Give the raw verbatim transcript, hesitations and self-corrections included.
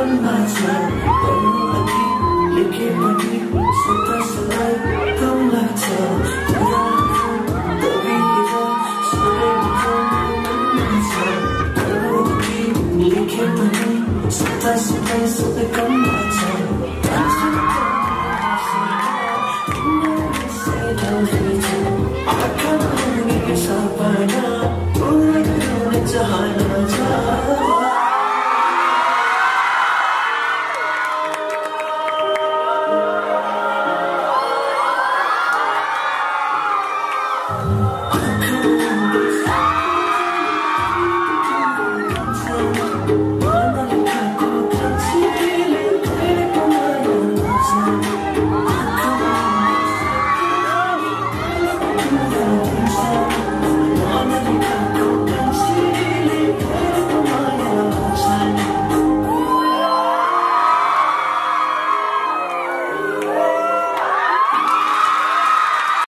लाग्छ गर्नु अघि लेखे पनि सुत्तासलाई कम लाग्छ लेखे पनि सुत्तासलाई सबै कम लाग्छ